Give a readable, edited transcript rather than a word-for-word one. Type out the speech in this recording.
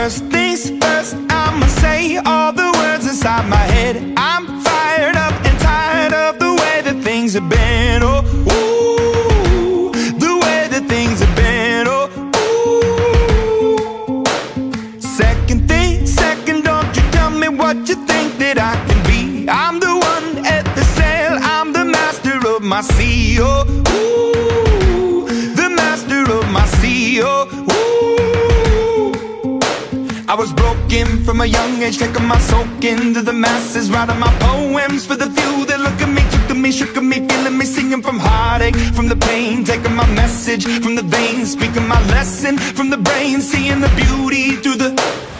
First things first, I'ma say all the words inside my head. I'm fired up and tired of the way that things have been. Oh, ooh, the way that things have been. Oh, ooh. Second thing, second, don't you tell me what you think that I can be. I'm the one at the sail, I'm the master of my sea. Oh, ooh, the master of my sea. Oh, ooh. I was broken from a young age, taking my soak into the masses, writing my poems for the few that look at me, took to me, shook at me, feeling me, singing from heartache, from the pain, taking my message from the veins, speaking my lesson from the brain, seeing the beauty through the